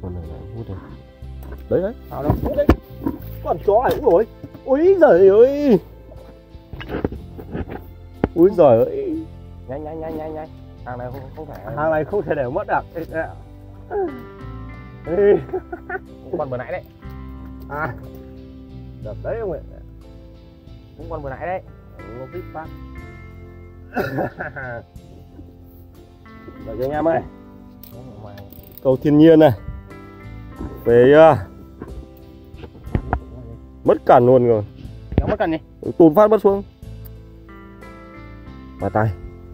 con này lại hút đây. Đấy đấy, vào đâu hút đấy. Con chó này cũng rồi. Ôi giời ơi. Ui giời ơi. Nhanh. Hàng này không thể để mất được. Con vừa nãy đấy. À. Được đấy ông ạ. Cũng con vừa nãy đấy. Nó vít phát. Được cho anh em ơi. Cầu thiên nhiên này. Về mất cản luôn rồi. Kéo mất cản đi. Tụt phát mất xuống. Vào tay.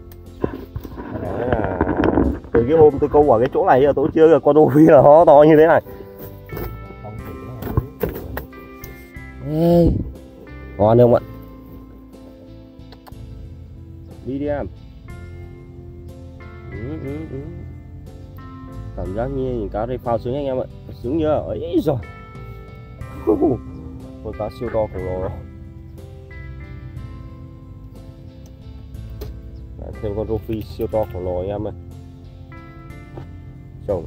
Từ cái hôm tôi câu ở cái chỗ này giờ tôi chưa được con Ovi là nó to như thế này. Ngon không ạ? Đi em. Cảm giác như những cá đây phao sướng anh em ạ. Sướng nhớ ấy rồi. Con cá siêu to khổng lồ. Thêm con rô phi siêu to khổng lồ anh em ơi. Chồng.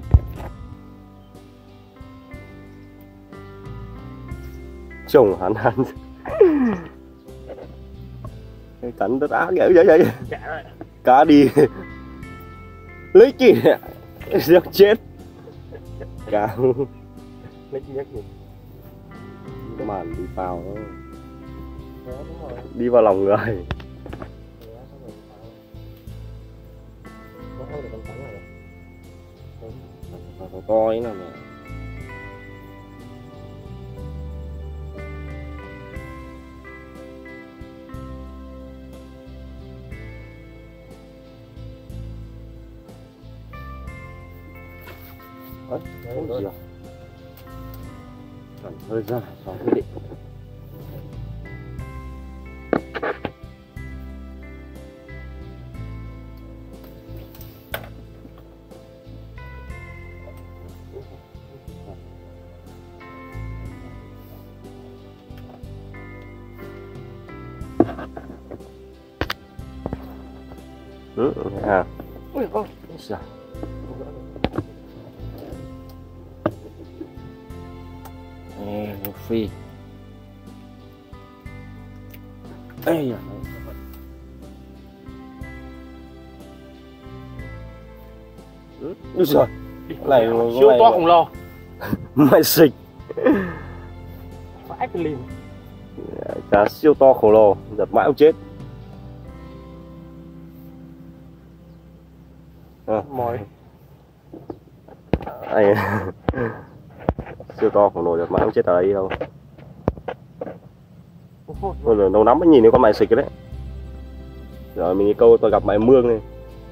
Chồng hắn. Cái cắn nó đã kiểu vậy. Cá đi. Lấy chỉ. Giết chết. Cá. Lấy chỉ nhắc gì. Cái màn đi vào nó. Đi vào lòng người. To ấy nào nè. Đấy, không gì à? Cần hơi ra so quyết định. À. Ui con. Dạ. Phi. Ây da. Úi giời. Này siêu to khổng lồ. Mày xịch. Vãi cái lìm. Cá siêu to khổng lồ, giật mãi không chết. Mỏi. Này. Siêu to khổng lồ, giật mãi không chết ở đây đâu. Bây giờ lâu lắm mới nhìn thấy con mày xịch cái đấy. Rồi mình đi câu tôi gặp mày mương này.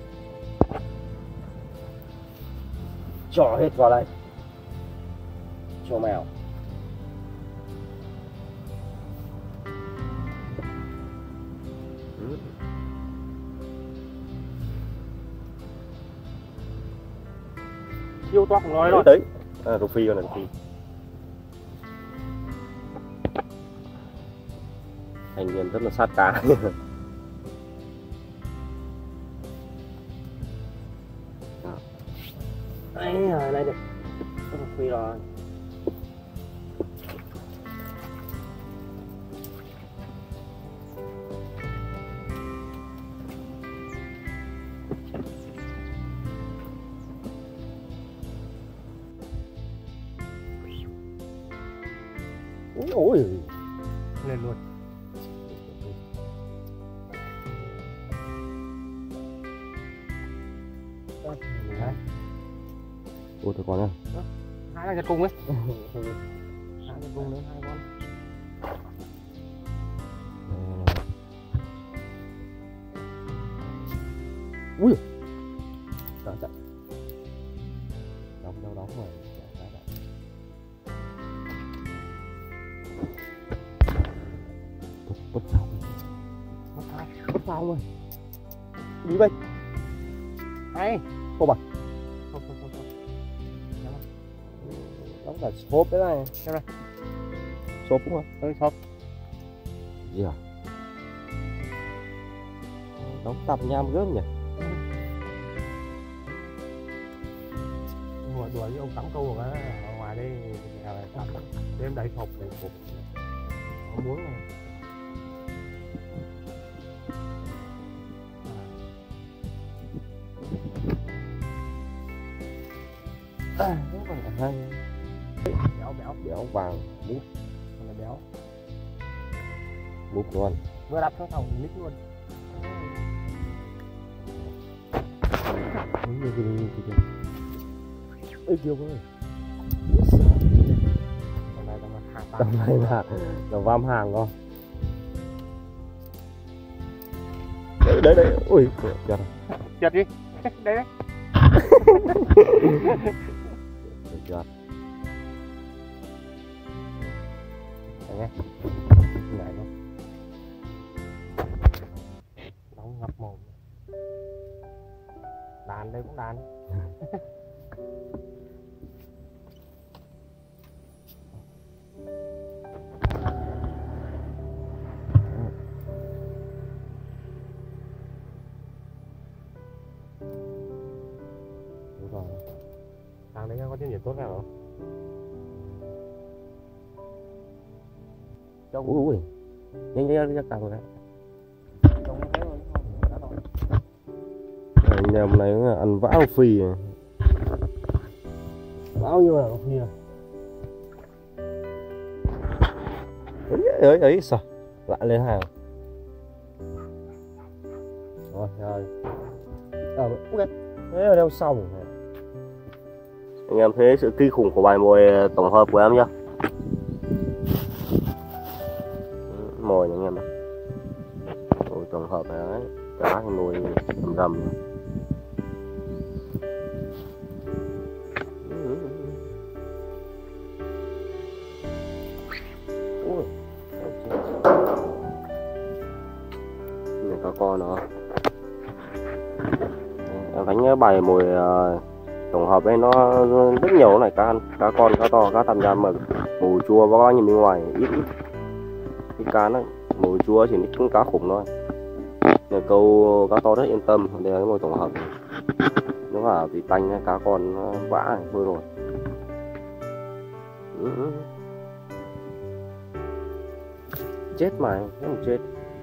Cho hết vào đây. Cho mèo. Siêu to khổng lồ rồi. Tới. À, rô phi con này, rô phi. Thành viên rất là sát cá. Đây rồi, đây được. Rô phi rồi. Ôi lên luôn. ôi thôi con ơi. Hai con giật cung ấy. Hai giật cung nữa, hai con. Ui. Trời trời. Đóng rồi. Mất sao rồi. Đi đây. Hay. Không bằng. Không. Đóng cả xốp đấy này. Xem đây. Xốp đúng không? Ừ, xốp. Gì à? Đóng tập nham gớm nhỉ? Nguồn. đuổi với ông cắm câu ở ngoài đây đêm đầy hộp không muốn này. Béo vàng bút là béo bút luôn, vừa đập xuống thòng nít luôn. ơi chưa ơi, tầm này là vam hàng không? Đấy, ui chật đi đấy chật nghe ngại không, nóng ngập mồm, đàn đây cũng đàn. Thằng đấy có tiếng gì tốt nào không? Trong ui nhanh càng rồi đấy. Trong thế rồi đã rồi. Anh em này ăn vã phì này. Bao nhiêu là phì à? Ấy sao lại lên hàng rồi ok thế là đeo xong. Anh em thấy sự kinh khủng của bài mồi tổng hợp của em nhá. Mồi này anh em này, mồi tổng hợp này đấy, cá cái mồi rầm cá con nữa. Em đánh bài mồi tổng hợp ấy nó rất nhiều này, cá con, cá to, cá tăm giam, mà mồi chua bao nhiêu bên ngoài ít cái cá nó mồi chua chỉ cũng cá khủng thôi. Nên câu cá to rất yên tâm. Đây là cái mồi tổng hợp này. Nếu mà vì tanh cá con vã này thôi rồi. Chết mày, không chết.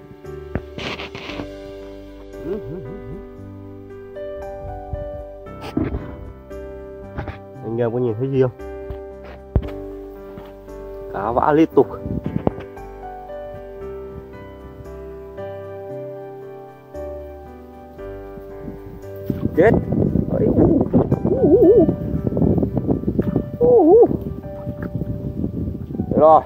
Anh em có nhìn thấy gì không? Cá vã liên tục. Chết. Đấy rồi.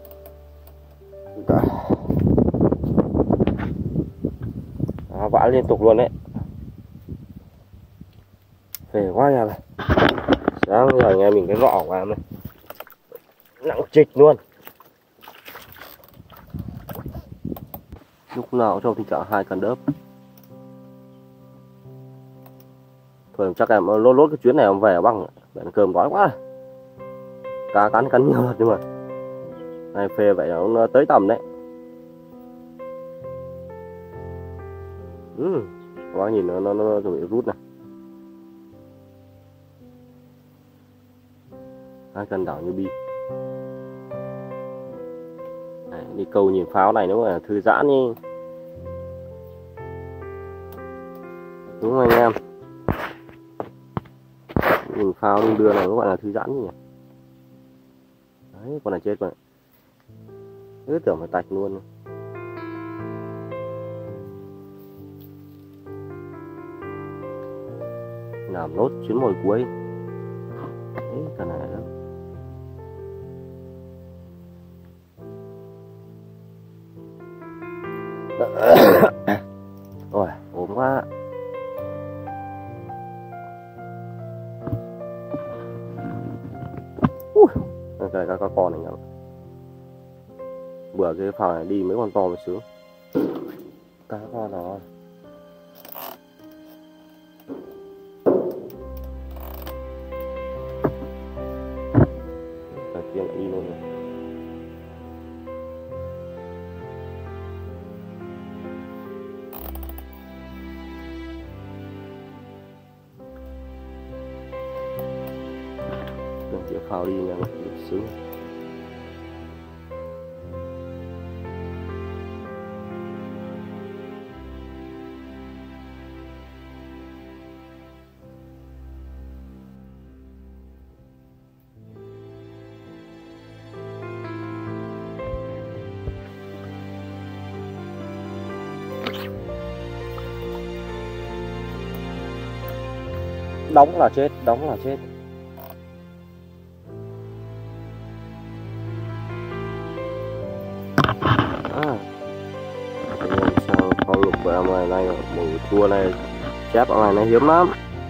Cá vã liên tục luôn đấy. Phê quá nhà này. Sáng giờ anh em mình cái vỏ của em này nặng trịch luôn. Lúc nào trong tình trạng 2 cần đớp. Thôi chắc em lốt cái chuyến này em về băng ăn cơm đói quá. Cá cắn nhiều thật nhưng mà này phê vậy là nó tới tầm đấy. Các bác nhìn nó chuẩn bị rút này. 2 cân đảo như bi. Đấy, đi câu nhìn pháo này nếu mà thư giãn đi. Đúng không anh em? Nhìn pháo đi đưa này nó gọi là thư giãn nhỉ. Đấy, con này chết rồi. Cứ tưởng phải tạch luôn. Làm nốt chuyến mồi cuối. Đấy, cái này đó. Rồi, ốm quá. Cái cá con này nhá. Bữa cái phao này đi mấy con to mới sướng. Cá con đó. Cái kia lại đi luôn rồi. phao đi nha, sướng. Đóng là chết, đóng là chết. Sao con lục về ngoài này, mùi chua này chép ở ngoài này hiếm lắm,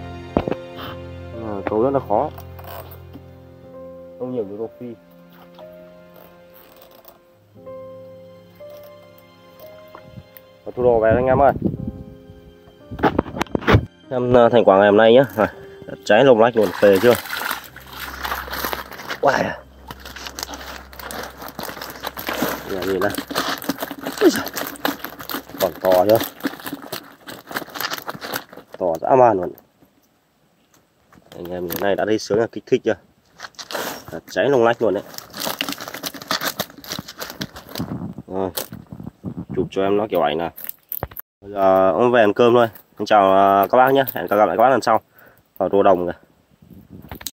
câu rất là khó, không nhiều như rô phi. Thu đồ về anh em ơi. Em thành quả ngày hôm nay nhé, cháy lồng lách luôn, phê chưa. Wow. Nhìn này, còn to chưa, to dã man luôn. Anh em ngày nay đã thấy sướng là kích thích chưa, cháy lồng lách luôn đấy. Rồi, chụp cho em nó kiểu ảnh này. Bây giờ ông về ăn cơm thôi. Xin chào các bác nhé, hẹn gặp lại các bác lần sau. Vào Rô Đồng kìa.